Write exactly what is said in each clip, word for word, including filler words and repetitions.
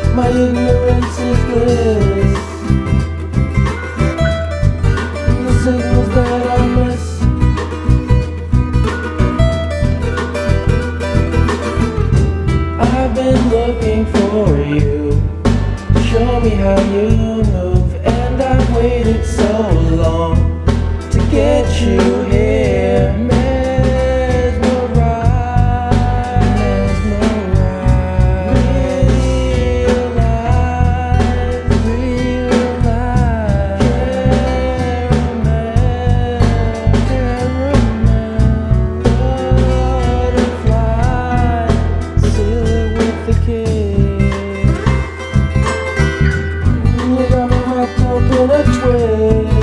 My ignorance is bliss. The signals that I miss. I've been looking for you. Show me how you move, and I've waited so long to get you here. Mesmerized, mesmerized. Realize, realize. Caramel, caramel. Butterfly, seal it with a kiss. You got me wrapped up in a twist.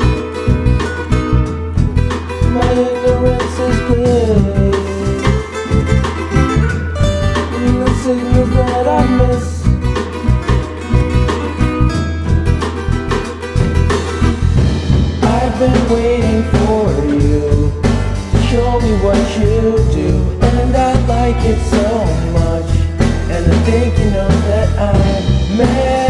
My ignorance is bliss. The signals that I miss. I've been waiting for you to show me what you do, and I like it so much. And I think you know that I'm mad.